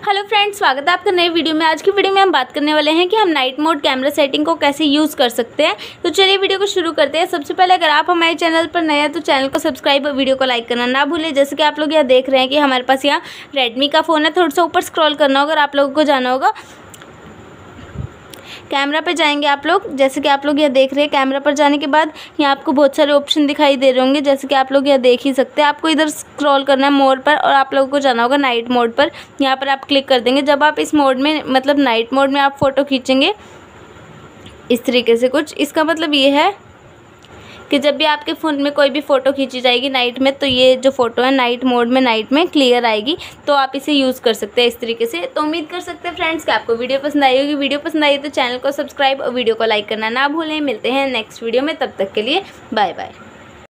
Hello friends, स्वागत है आपका नए वीडियो में। आज की वीडियो में हम बात करने वाले हैं कि हम नाइट मोड कैमरा सेटिंग को कैसे यूज़ कर सकते हैं। तो चलिए वीडियो को शुरू करते हैं। सबसे पहले अगर आप हमारे चैनल पर नए हैं तो चैनल को सब्सक्राइब और वीडियो को लाइक करना ना भूलें। जैसे कि आप लोग यहाँ देख रहे हैं कि हमारे पास यहाँ रेडमी का फ़ोन है। थोड़ा सा ऊपर स्क्रॉल करना होगा और आप लोगों को जाना होगा कैमरा पे जाएंगे आप लोग। जैसे कि आप लोग यहाँ देख रहे हैं, कैमरा पर जाने के बाद यहाँ आपको बहुत सारे ऑप्शन दिखाई दे रहे होंगे। जैसे कि आप लोग यहाँ देख ही सकते हैं। आपको इधर स्क्रॉल करना है मोड पर और आप लोगों को जाना होगा नाइट मोड पर। यहाँ पर आप क्लिक कर देंगे। जब आप इस मोड में मतलब नाइट मोड में आप फ़ोटो खींचेंगे इस तरीके से कुछ, इसका मतलब ये है कि जब भी आपके फ़ोन में कोई भी फ़ोटो खींची जाएगी नाइट में, तो ये जो फ़ोटो है नाइट मोड में नाइट में क्लियर आएगी। तो आप इसे यूज़ कर सकते हैं इस तरीके से। तो उम्मीद कर सकते हैं फ्रेंड्स कि आपको वीडियो पसंद आई होगी। वीडियो पसंद आई तो चैनल को सब्सक्राइब और वीडियो को लाइक करना ना भूलें। मिलते हैं नेक्स्ट वीडियो में, तब तक के लिए बाय बाय।